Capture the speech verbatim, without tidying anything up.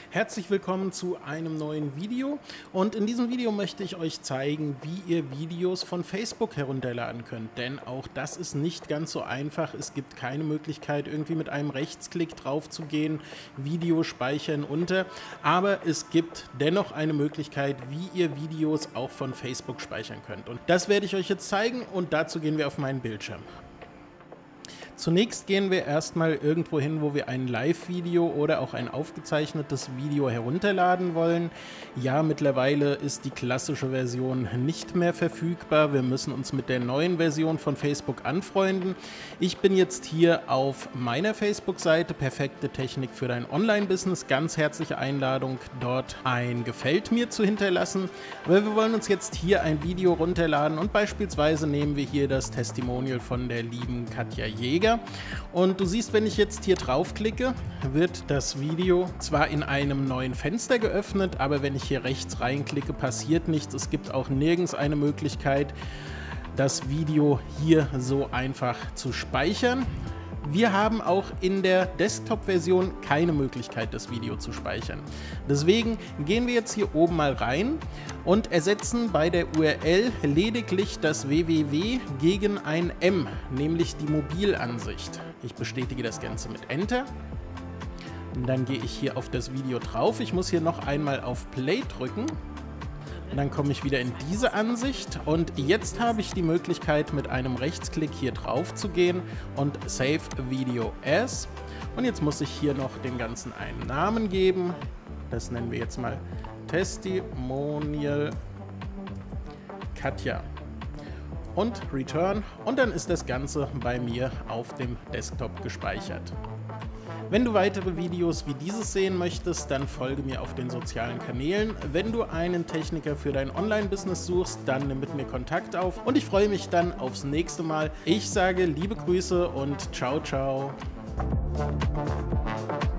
Herzlich willkommen zu einem neuen Video und in diesem Video möchte ich euch zeigen, wie ihr Videos von Facebook herunterladen könnt, denn auch das ist nicht ganz so einfach. Es gibt keine Möglichkeit, irgendwie mit einem Rechtsklick drauf zu gehen, Video speichern unter, aber es gibt dennoch eine Möglichkeit, wie ihr Videos auch von Facebook speichern könnt und das werde ich euch jetzt zeigen und dazu gehen wir auf meinen Bildschirm. Zunächst gehen wir erstmal irgendwo hin, wo wir ein Live-Video oder auch ein aufgezeichnetes Video herunterladen wollen. Ja, mittlerweile ist die klassische Version nicht mehr verfügbar. Wir müssen uns mit der neuen Version von Facebook anfreunden. Ich bin jetzt hier auf meiner Facebook-Seite Perfekte Technik für dein Online-Business. Ganz herzliche Einladung, dort ein Gefällt mir zu hinterlassen. Aber wir wollen uns jetzt hier ein Video runterladen und beispielsweise nehmen wir hier das Testimonial von der lieben Katja Jäger. Und du siehst, wenn ich jetzt hier draufklicke, wird das Video zwar in einem neuen Fenster geöffnet, aber wenn ich hier rechts reinklicke, passiert nichts. Es gibt auch nirgends eine Möglichkeit, das Video hier so einfach zu speichern. Wir haben auch in der Desktop-Version keine Möglichkeit, das Video zu speichern. Deswegen gehen wir jetzt hier oben mal rein und ersetzen bei der U R L lediglich das www gegen ein M, nämlich die Mobilansicht. Ich bestätige das Ganze mit Enter. Und dann gehe ich hier auf das Video drauf. Ich muss hier noch einmal auf Play drücken. Und dann komme ich wieder in diese Ansicht und jetzt habe ich die Möglichkeit, mit einem Rechtsklick hier drauf zu gehen und Save Video As. Und jetzt muss ich hier noch dem Ganzen einen Namen geben. Das nennen wir jetzt mal Testimonial Katja. Und Return. Und dann ist das Ganze bei mir auf dem Desktop gespeichert. Wenn du weitere Videos wie dieses sehen möchtest, dann folge mir auf den sozialen Kanälen. Wenn du einen Techniker für dein Online-Business suchst, dann nimm mit mir Kontakt auf und ich freue mich dann aufs nächste Mal. Ich sage liebe Grüße und ciao, ciao.